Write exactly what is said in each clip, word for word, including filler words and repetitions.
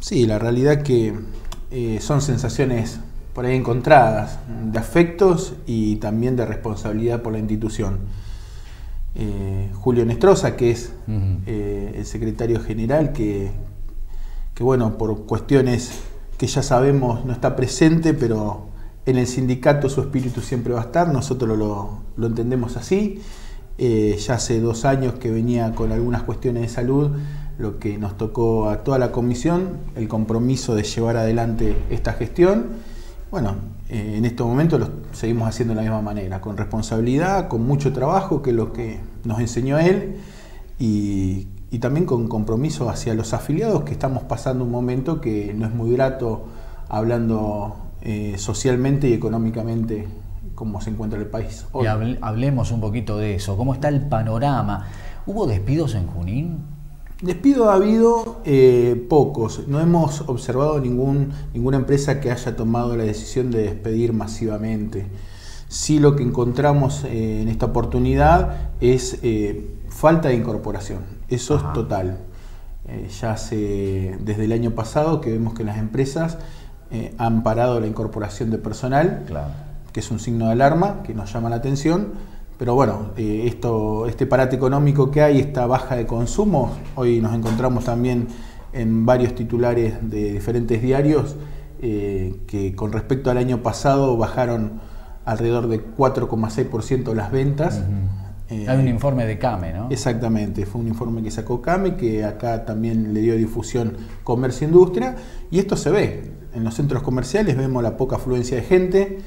Sí, la realidad que eh, son sensaciones por ahí encontradas, de afectos y también de responsabilidad por la institución. Eh, Julio Nestroza, que es uh-huh. eh, el secretario general, que, que bueno, por cuestiones que ya sabemos no está presente, pero en el sindicato su espíritu siempre va a estar, nosotros lo, lo entendemos así. Eh, ya hace dos años que venía con algunas cuestiones de salud, lo que nos tocó a toda la comisión, el compromiso de llevar adelante esta gestión. Bueno, eh, en estos momentos lo seguimos haciendo de la misma manera, con responsabilidad, con mucho trabajo, que es lo que nos enseñó él, y, y también con compromiso hacia los afiliados, que estamos pasando un momento que no es muy grato, hablando eh, socialmente y económicamente, cómo se encuentra el país hoy. Y hablemos un poquito de eso. ¿Cómo está el panorama? ¿Hubo despidos en Junín? Despido ha habido eh, pocos. No hemos observado ningún, ninguna empresa que haya tomado la decisión de despedir masivamente. Sí, lo que encontramos eh, en esta oportunidad es eh, falta de incorporación. Eso Ajá. es total. Eh, ya hace desde el año pasado que vemos que las empresas eh, han parado la incorporación de personal. Claro. Que es un signo de alarma, que nos llama la atención, pero bueno, eh, esto, este parate económico que hay, esta baja de consumo, hoy nos encontramos también en varios titulares de diferentes diarios eh, que con respecto al año pasado bajaron alrededor de cuatro coma seis por ciento las ventas. Uh-huh. eh, hay un informe de CAME, ¿no? Exactamente, fue un informe que sacó CAME, que acá también le dio difusión Comercio e Industria, y esto se ve, en los centros comerciales vemos la poca afluencia de gente.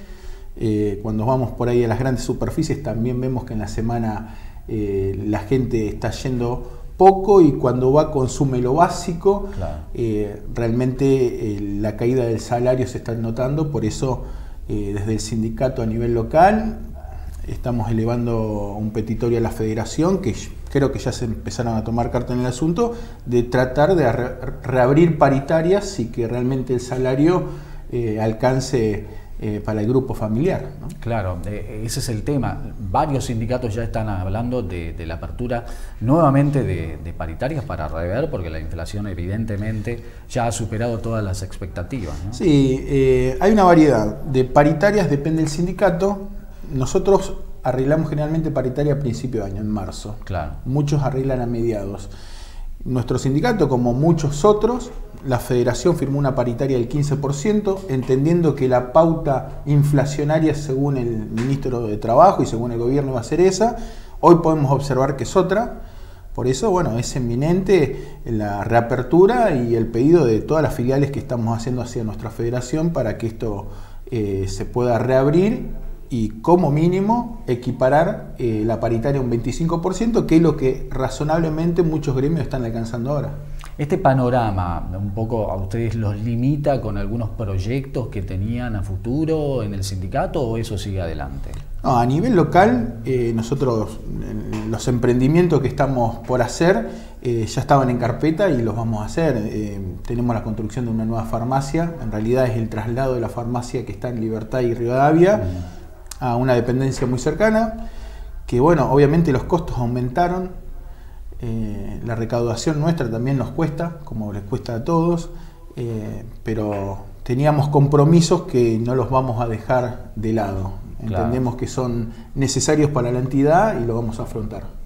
Eh, cuando vamos por ahí a las grandes superficies también vemos que en la semana eh, la gente está yendo poco, y cuando va consume lo básico. Claro. eh, realmente eh, la caída del salario se está notando. Por eso eh, desde el sindicato a nivel local estamos elevando un petitorio a la federación, que creo que ya se empezaron a tomar carta en el asunto, de tratar de re reabrir paritarias y que realmente el salario eh, alcance Eh, para el grupo familiar, ¿no? Claro, eh, ese es el tema. Varios sindicatos ya están hablando de, de la apertura nuevamente de, de paritarias para rever, porque la inflación evidentemente ya ha superado todas las expectativas, ¿no? Sí, eh, hay una variedad de paritarias, depende del sindicato. Nosotros arreglamos generalmente paritaria a principio de año, en marzo. Claro. Muchos arreglan a mediados. Nuestro sindicato, como muchos otros, la federación firmó una paritaria del quince por ciento, entendiendo que la pauta inflacionaria, según el ministro de Trabajo y según el gobierno, iba a ser esa. Hoy podemos observar que es otra. Por eso, bueno, es eminente la reapertura y el pedido de todas las filiales que estamos haciendo hacia nuestra federación para que esto eh, se pueda reabrir y, como mínimo, equiparar eh, la paritaria a un veinticinco por ciento, que es lo que razonablemente muchos gremios están alcanzando ahora. Este panorama un poco a ustedes los limita con algunos proyectos que tenían a futuro en el sindicato, ¿o eso sigue adelante? No, a nivel local, eh, nosotros los emprendimientos que estamos por hacer eh, ya estaban en carpeta y los vamos a hacer. Eh, tenemos la construcción de una nueva farmacia, en realidad es el traslado de la farmacia que está en Libertad y Rivadavia mm. a una dependencia muy cercana, que bueno, obviamente los costos aumentaron. Eh, la recaudación nuestra también nos cuesta, como les cuesta a todos, eh, pero teníamos compromisos que no los vamos a dejar de lado. Entendemos claro. que son necesarios para la entidad y lo vamos a afrontar.